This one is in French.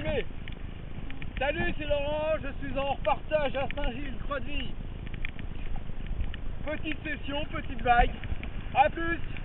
filmer. Salut, c'est Laurent, je suis en repartage à Saint-Gilles, Croix-de-Vie. Petite session, petite vague. A plus.